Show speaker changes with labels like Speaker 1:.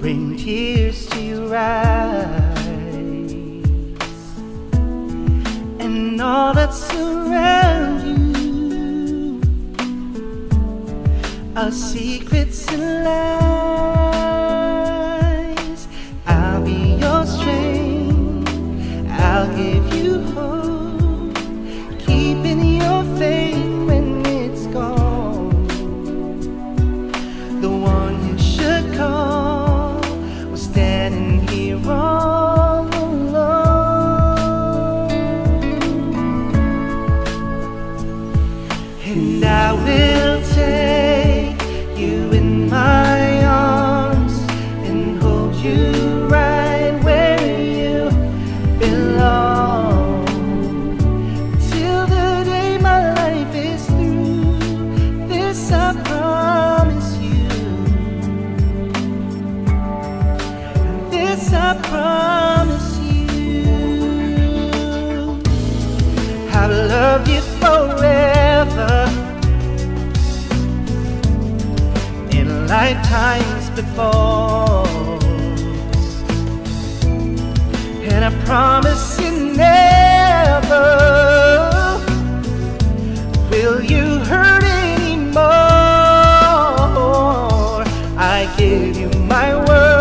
Speaker 1: bring tears to your eyes, and all that surrounds you are secrets and lies. I'll be your strength, I'll give you hope, keeping your faith when it's gone. The one you should call was standing here all alone, and I will take you in my arms and hold you right where you belong, till the day my life is through. This I promise you, this I promise you. I've loved you forever, in lifetimes before, and I promise you never will you hurt anymore. I give you my word.